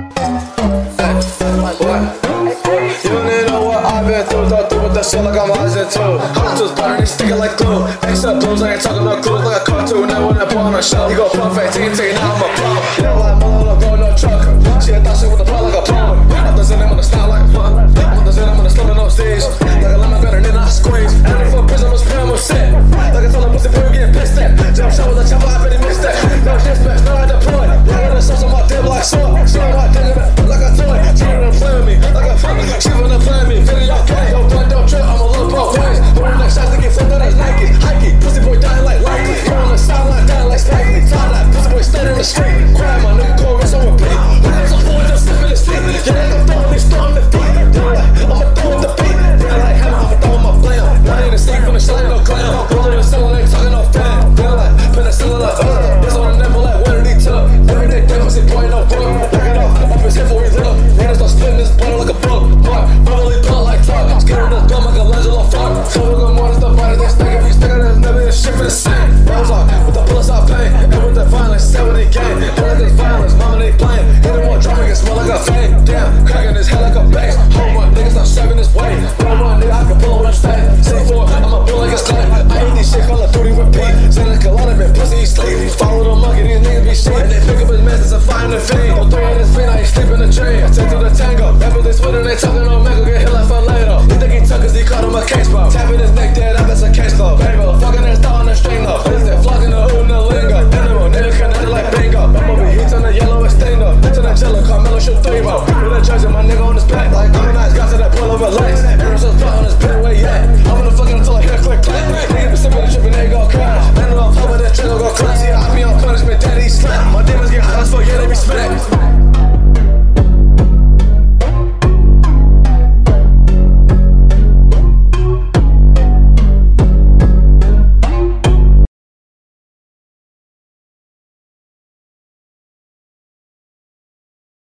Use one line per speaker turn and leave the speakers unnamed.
You don't even know what I've been through. Don't do with that shit like I'm rising too. Hot tools better, they sticking like glue. Except blues, I ain't talking about clues like a cartoon. That when I put on a show, you go perfect, take it out, I'm a pro. You know like my little girl, no trucker.